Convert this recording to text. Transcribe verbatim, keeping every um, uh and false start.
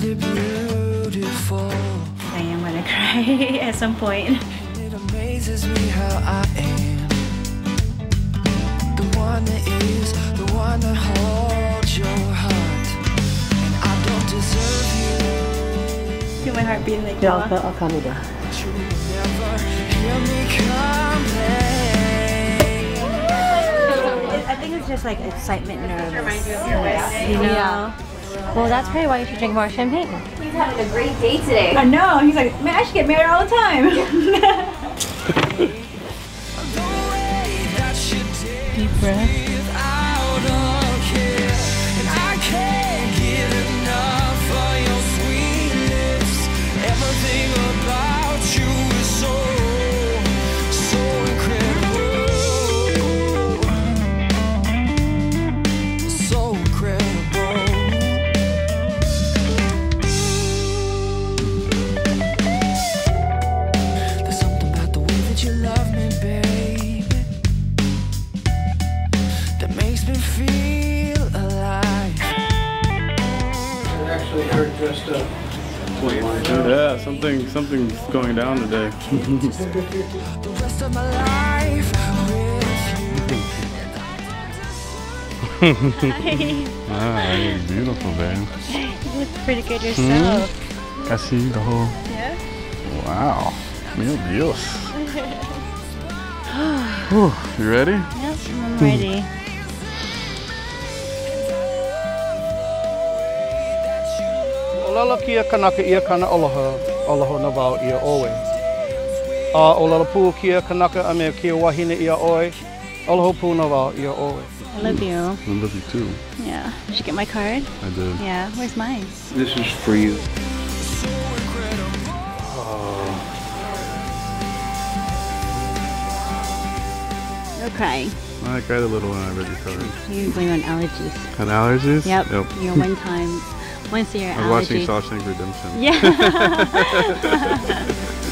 it beautiful. I am gonna cry at some point. It amazes me how I am. The one that is, the one that holds your heart. And I don't deserve you. Feel my heart beating like Yeah, I'll, I'll calm you down. But you will never hear me complain. I think it's just like excitement, nerves. Reminds you of your wedding. You know? Yeah. Well, that's probably why you should drink more champagne. He's having a great day today. I know. He's like, man, I should get married all the time. Deep breath. Dressed up. Yeah, something something's going down today. The rest of my life Ah, you're beautiful, babe. You look pretty good yourself. Hmm? I see the whole. Yeah? Wow. Mil Dios. Whew, you ready? Yep, I'm ready. Olala kia kanaka ia kana aloha, aloha na wau ia oe. A olala pū kia kanaka a mea kia wahine ia oe, aloha pū na wau ia oe. I love you. I love you too. Yeah. Did you get my card? I did. Yeah. Where's mine? This is for you. No crying. I cried a little when I read your card. You blame on allergies. Had allergies? Yep. Yep. You know, one time, once a year I was allergy. watching Shawshank Redemption. Yeah.